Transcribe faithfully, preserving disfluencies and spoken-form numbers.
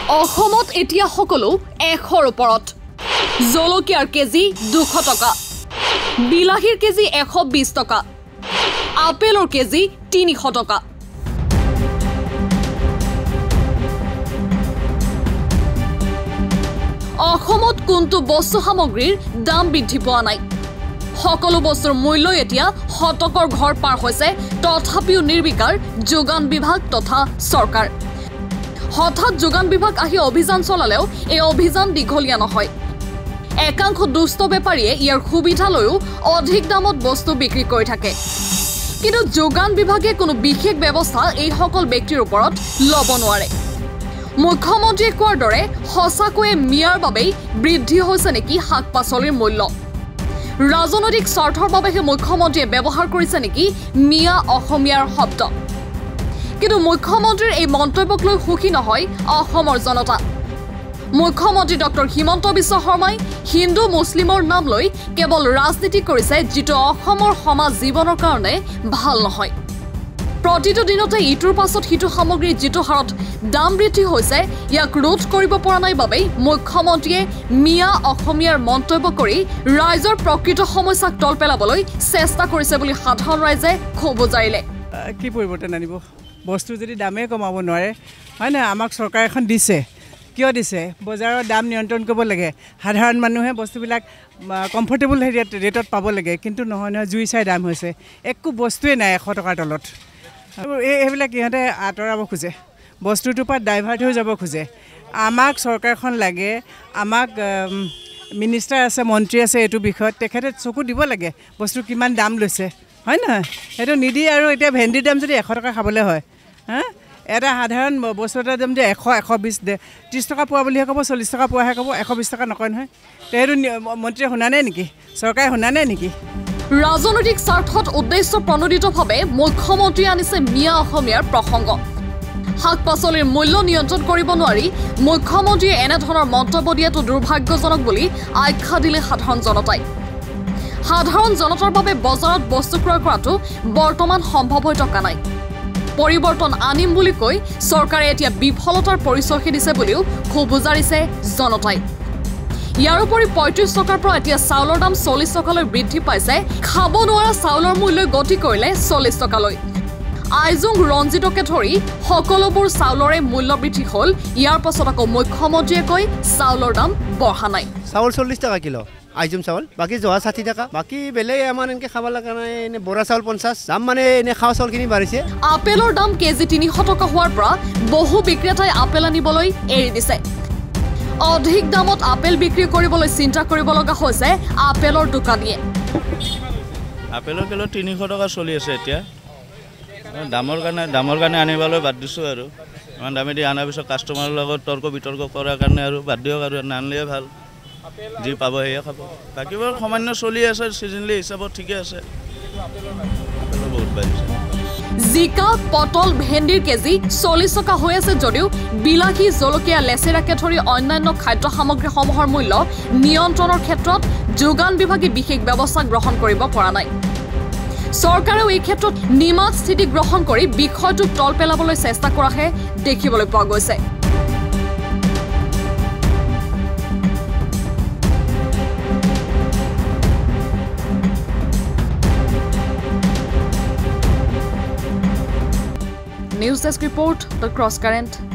অসমত এতিয়া সকলো এশৰ ওপৰত জলকীয়াৰ কেজি দুশ টকা বিলাহীৰ কেজি এশ বিশ টকা আপেলৰ কেজি তিনিশ টকা অসমত কোনটো বস্তু সামগ্ৰীৰ দাম বৃদ্ধি পোৱা নাই সকলো বস্তুৰ মূল্য এতিয়া শতকৰ ঘৰ পাৰ হৈছে তথাপিও নিৰ্বিকাৰ যোগান বিভাগ তথা চৰকাৰ হঠাৎ যোগান বিভাগ আহি অভিযান চলালেও এই অভিযান দীঘলীয়া নহয় একাংশ দুষ্ট বেপাৰীয়ে ইয়াৰ সুবিধা লৈও অধিক দামত বস্তু বিক্ৰী কৰি থাকে কিন্তু যোগান বিভাগে কোনো বিশেষ ব্যৱস্থা এই সকল ব্যক্তিৰ ওপৰত ল'ব নোৱাৰে মুখ্যমন্ত্ৰীয়ে কোৱাৰ দৰে সঁচাকৈয়ে মিয়াৰ বাবেই বৃদ্ধি হৈছে নেকি শাক পাচলিৰ মূল্য ৰাজনৈতিক স্বাৰ্থৰ বাবেহে মুখ্যমন্ত্ৰীয়ে ব্যৱহাৰ কৰিছে নেকি মিয়া অসমীয়াৰ শব্দ কিন্তু মুখ্যমন্ত্ৰীৰ এই মন্তব্যক লৈ সুখী নহয় অসমৰ জনতা মুখ্যমন্ত্ৰী ডক্টৰ হিমন্ত বিশ্ব শৰ্মাই হিন্দু মুছলিমৰ নাম লৈ কেৱল ৰাজনীতি কৰিছে যিটো অসমৰ সমাজ জীৱনৰ কাৰণে ভাল নহয় প্ৰতিটো দিনতে ইটোৰ পাছত সিটো সামগ্ৰীৰ যিটো হাৰত দাম বৃদ্ধি হৈছে ইয়াক ৰোধ কৰিব পৰা নাই বাবে মুখ্যমন্ত্ৰীয়ে মিয়া অসমীয়াৰ মন্তব্য কৰি ৰাইজৰ প্ৰকৃত সমস্যাক তল পেলাবলৈ চেষ্টা কৰিছে বুলি সাধাৰণ ৰাইজে ক্ষোভ উজাৰিলে কি পৰিৱৰ্তন আনিব বস্তু যদি দামে কমাব নোৱাৰে হয় না আমাক চৰকাৰ এখন দিছে কিয় দিছে বজাৰৰ দাম নিয়ন্ত্ৰণ কৰিব লাগে সাধাৰণ মানুহে বস্তুবিলাক কমফৰ্টেবল ৰেটত পাব লাগে কিন্তু নহয় নহয় জুই চাই দাম হৈছে একো বস্তুৱে নাই এশ টকাৰ তলত এইবিলাক ইহঁতে আঁতৰাব খোজে বস্তুটোৰ পৰা ডাইভাৰ্ট হৈ যাব খোজে আমাক চৰকাৰখন লাগে আমাক মিনিষ্টাৰ আছে মন্ত্ৰী আছে এইটো বিষয়ত তেখেতে চকু দিব লাগে বস্তু কিমান দাম লৈছে হয় নহয় সেইটো নিদি আৰু এতিয়া ভেন্দিৰ দাম যদি এশ টকা খাবলৈ হয় হা এটা সাধাৰণ বস্তু এটাৰ দাম যে এশ এশ বিছ দে ত্ৰিছ টকা পোৱা বুলিহে ক'ব চল্লিছ টকা পোৱাহে ক'ব এশ বিছ টকা নকয় নহয় সেইটো মন্ত্ৰীয়ে শুনা নাই নেকি চৰকাৰে শুনা নাই নেকি ৰাজনৈতিক স্বাৰ্থত উদ্দেশ্য প্ৰণোদিতভাৱে মুখ্যমন্ত্ৰী আনিছে মিয়া অসমীয়াৰ প্ৰসংগ শাক পাচলিৰ মূল্য নিয়ন্ত্ৰণ কৰিব নোৱাৰি মুখ্যমন্ত্ৰীয়ে এনেধৰণৰ মন্তব্য দিয়াটো দুৰ্ভাগ্যজনক বুলি আখ্যা দিলে সাধাৰণ জনতাই সাধাৰণ জনতাৰ বাবে বজাৰত বস্তু ক্ৰয় কৰাটো বৰ্তমান সম্ভৱ হৈ থকা নাই পৰিৱৰ্তন আনিম বুলি কৈ চৰকাৰে এতিয়া বিফলতাৰ পৰিচয় দিছে বুলিও ক্ষোভ উজাৰিছে জনতাই ইয়াৰ উপৰি পঁয়ত্ৰিছ টকাৰ পৰা এতিয়া চাউলৰ দাম চল্লিছ টকালৈ বৃদ্ধি পাইছে খাব নোৱাৰা চাউলৰ মূল্য গতি কৰিলে চল্লিছ টকালৈ আইজোং ৰঞ্জিতকে ধৰি সকলোবোৰ চাউলৰে মূল্য বৃদ্ধি হ'ল ইয়াৰ পাছত আকৌ মুখ্যমন্ত্ৰীয়ে কৈ চাউলৰ দাম বঢ়া নাই চাউল চল্লিছ টকা কিলো আইজোং চাউল বাকি জহা ষাঠি টাকা বাকি বেলেগ আমাৰ এনেকৈ খাব লগা নাই এনে বৰা চাউল পঞ্চাছ দাম মানে এনে খাৱা চাউলখিনি বাঢ়িছে আপেলৰ দাম কেজি তিনিশ টকা হোৱাৰ পৰা বহু বিক্ৰেতাই আপেল আনিবলৈ এৰি দিছে অধিক দামত আপেল বিক্ৰী কৰিবলৈ চিন্তা কৰিব লগা হৈছে আপেলৰ দোকানীয়ে আপেলৰ কিলো তিনিশ টকা চলি আছে এতিয়া দামৰ কাৰণে দামৰ কাৰণে আনিবলৈ বাদ দিছোঁ আৰু ইমান দামেদি অনাৰ পিছত কাষ্টমাৰৰ লগত তৰ্ক বিতৰ্ক কৰাৰ কাৰণে আৰু বাদ দিয়ক আৰু নানিলে ভাল যি পাব সেয়ে খাব বাকীবোৰ সামান্য চলি আছে চিজনলি হিচাপত ঠিকে আছে বহুত বাঢ়িছে জিকা পটল ভেন্দিৰ কেজি চল্লিছ টকা হৈ আছে যদিও বিলাহী জলকীয়া লেচেৰাকে ধৰি অন্যান্য খাদ্য সামগ্ৰীসমূহৰ মূল্য নিয়ন্ত্ৰণৰ ক্ষেত্ৰত যোগান বিভাগে বিশেষ ব্যৱস্থা গ্ৰহণ কৰিব পৰা নাই চৰকাৰেও এই ক্ষেত্ৰত নিমাত স্থিতি গ্ৰহণ কৰি বিষয়টোক তল পেলাবলৈ চেষ্টা কৰাহে দেখিবলৈ পোৱা গৈছে News Desk Report, the CrossCurrent.